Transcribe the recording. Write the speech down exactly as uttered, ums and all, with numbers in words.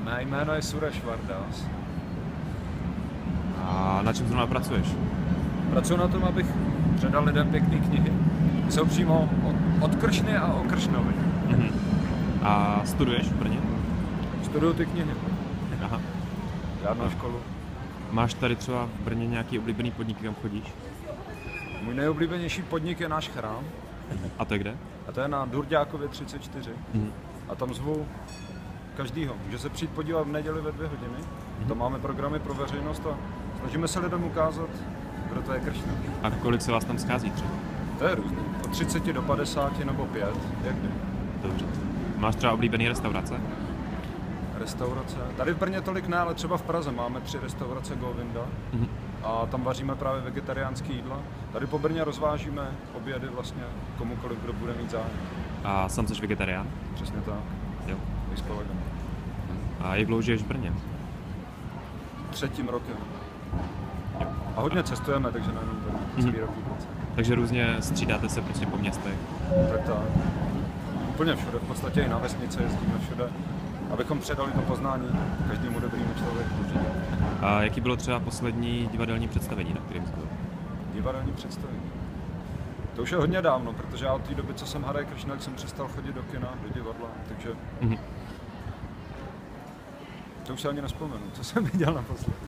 Mé jméno je Sureš Vardas. A na čem zrovna pracuješ? Pracuji na tom, abych předal lidem pěkné knihy. Jsou přímo od, od Kršny a o Kršnovi. Mhm. A studuješ v Brně? Studuju ty knihy. Aha. Žádnou školu. Máš tady třeba v Brně nějaký oblíbený podnik, kam chodíš? Můj nejoblíbenější podnik je náš chrám. A to je kde? A to je na Durďákově třicet čtyři. Mhm. A tam zvu každýho. Může se přijít podívat v neděli ve dvě hodiny. Mhm. Tam máme programy pro veřejnost a snažíme se lidem ukázat, kdo to je Kršna. A kolik se vás tam schází třeba? To je různý. Od třiceti do padesáti nebo pět, jak kdy. Dobře. Máš třeba oblíbený restaurace? Restaurace. Tady v Brně tolik ne, ale třeba v Praze máme tři restaurace Govinda. Mhm. A tam vaříme právě vegetariánský jídla. Tady po Brně rozvážíme obědy vlastně komukoliv, kdo bude mít zájem. A sám jsi vegetarián? Přesně tak. Jo. I s kolegem. A jak dlouho žiješ v Brně? Třetím rokem. A hodně cestujeme, takže nejenom Brně. Mhm. Celý rok vůbec. Takže různě střídáte se prostě po městech. Tak tak. Úplně všude, v podstatě i na vesnice jezdíme všude, abychom předali to poznání každému dobrému člověku. A jaký bylo třeba poslední divadelní představení, na kterém jsi byl? Divadelní představení. To už je hodně dávno, protože já od té doby, co jsem Haraj Kršna, jsem přestal chodit do kina, do divadla, takže Mhm. to už se ani nespomenu, co jsem viděl naposled.